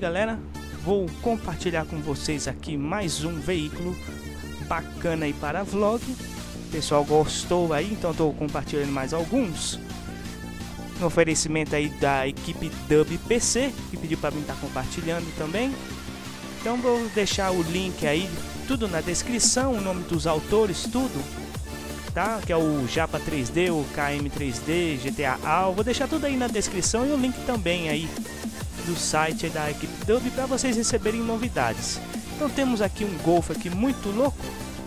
galera, vou compartilhar com vocês aqui mais um veículo bacana aí para vlog. O pessoal gostou aí, então estou compartilhando mais alguns. Um oferecimento aí da equipe Dub PC, que pediu para mim estar compartilhando também. Então vou deixar o link aí, tudo na descrição, o nome dos autores, tudo, tá? Que é o Japa 3D, o KM 3D, GTA AL. Vou deixar tudo aí na descrição e o link também aí do site da equipe Dub para vocês receberem novidades. Então temos aqui um Golf aqui muito louco,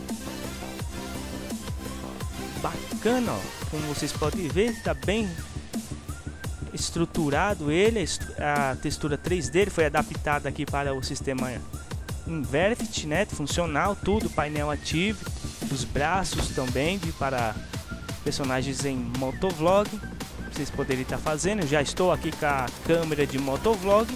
bacana, ó. Como vocês podem ver, tá bem estruturado ele, a textura 3D ele foi adaptada aqui para o sistema Invert, né, funcional, tudo, painel ativo, os braços também para personagens em motovlog. Vocês poderem estar fazendo, eu já estou aqui com a câmera de motovlog.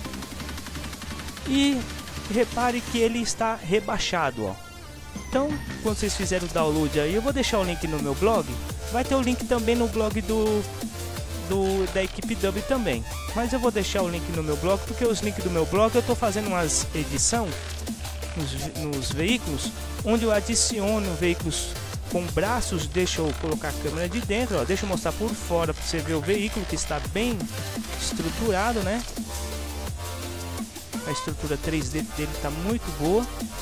E repare que ele está rebaixado, ó. Então, quando vocês fizerem o download aí, eu vou deixar o link no meu blog. Vai ter o link também no blog da equipe Dub também. Mas eu vou deixar o link no meu blog, porque os links do meu blog eu estou fazendo umas edição nos veículos, onde eu adiciono veículos com braços. Deixa eu colocar a câmera de dentro, ó, deixa eu mostrar por fora para você ver o veículo que está bem estruturado, né? A estrutura 3D dele está muito boa.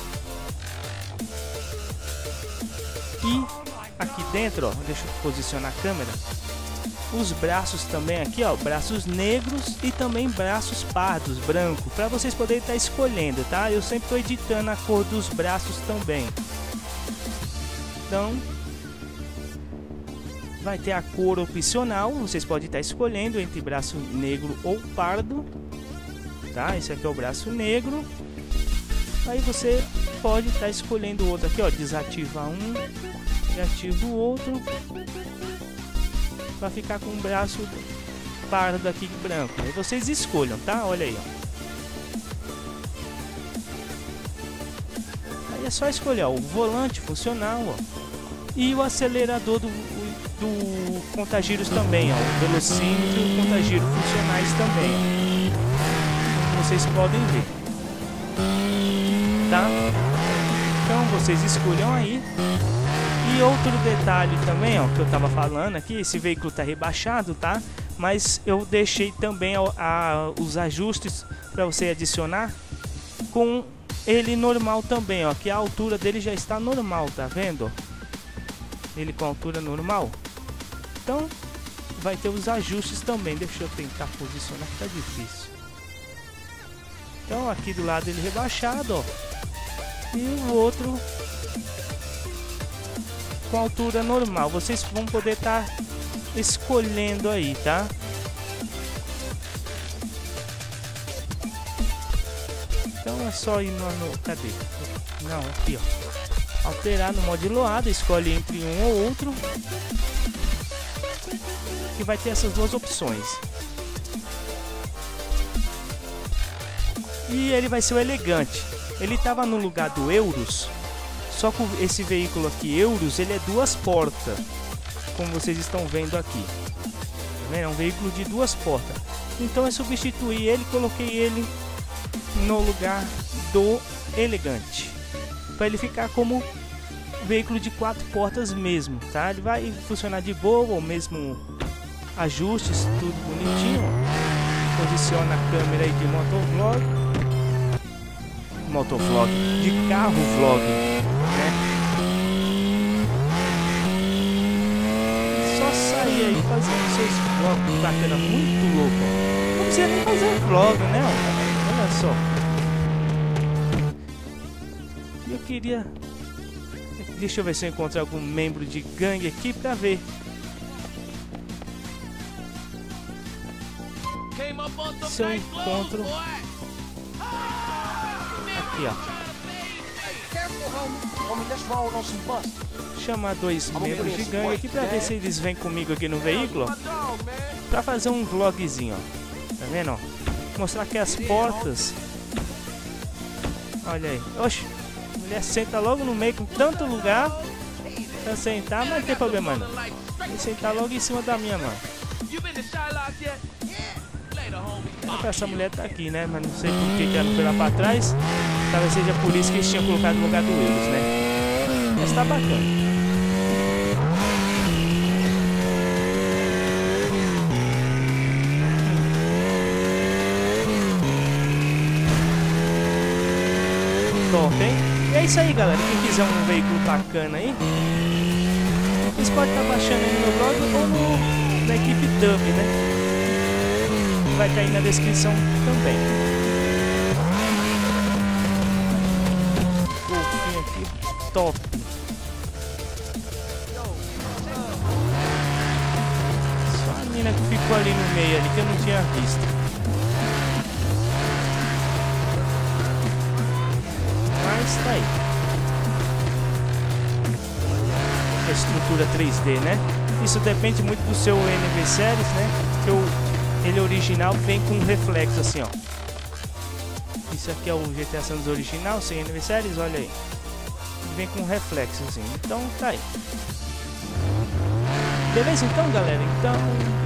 E aqui dentro, ó, deixa eu posicionar a câmera. Os braços também aqui, ó, braços negros e também braços pardos, branco, para vocês poderem estar escolhendo, tá? Eu sempre estou editando a cor dos braços também. Então, vai ter a cor opcional, vocês podem estar escolhendo entre braço negro ou pardo, tá? Esse aqui é o braço negro. Aí você pode estar escolhendo outro aqui, ó, desativa um e ativa o outro, para ficar com o braço pardo aqui branco. Aí vocês escolham, tá? Olha aí, ó. Aí é só escolher, ó, o volante funcional, ó, e o acelerador do contagiros também, ó, o velocímetro e o contagiro funcionais também, ó. Vocês podem ver, tá? Então vocês escolham aí. E outro detalhe também, ó, que eu tava falando aqui, esse veículo tá rebaixado, tá? Mas eu deixei também os ajustes para você adicionar com ele normal também, ó, que a altura dele já está normal, tá vendo? Ele com altura normal. Então vai ter os ajustes também. Deixa eu tentar posicionar, que tá difícil. Então aqui do lado ele rebaixado, ó, e o outro com altura normal. Vocês vão poder estar escolhendo aí, tá? Então é só ir no cadê? Não, aqui, ó. Alterar no modo loada, escolhe entre um ou outro, que vai ter essas duas opções. E ele vai ser o elegante. Ele estava no lugar do Euros. Só que esse veículo aqui, Euros, ele é duas portas, como vocês estão vendo aqui. Tá vendo? É um veículo de duas portas. Então eu substituí ele, coloquei ele no lugar do elegante, para ele ficar como veículo de quatro portas mesmo, tá? Ele vai funcionar de boa, ou mesmo ajustes, tudo bonitinho. Posiciona a câmera aí de motovlog, de carro vlog, né? Só sair aí fazendo seus vlogs bacana, muito louco. Não precisa nem fazer vlog, né? Olha só. Eu queria, deixa eu ver se eu encontro algum membro de gangue aqui pra ver. Se eu encontro aqui, ó. Chamar dois membros de gangue aqui pra ver se eles vêm comigo aqui no veículo, ó, pra fazer um vlogzinho, ó. Tá vendo, ó? Mostrar aqui as portas. Olha aí. Oxe, a mulher senta logo no meio, com tanto lugar pra sentar, mas não tem problema não. Vou sentar logo em cima da minha mão. Era pra essa mulher tá aqui, né? Mas não sei por que ela não foi lá pra trás. Talvez seja por isso que eles tinham colocado no lugar do Willis, né? Mas tá bacana. Top, hein? E é isso aí, galera. Quem quiser um veículo bacana aí, vocês podem estar baixando aí no meu blog ou na equipe Dub, né? Vai cair na descrição também. Golfinho aqui, top. Só a mina que ficou ali no meio ali que eu não tinha visto. Mas tá aí. A estrutura 3D, né? Isso depende muito do seu NV Series, né? Que ele original vem com reflexo assim, ó. Isso aqui é o GTA San Andreas original, sem NV Series, olha aí. Ele vem com reflexo assim. Então tá aí. Beleza então, galera? Então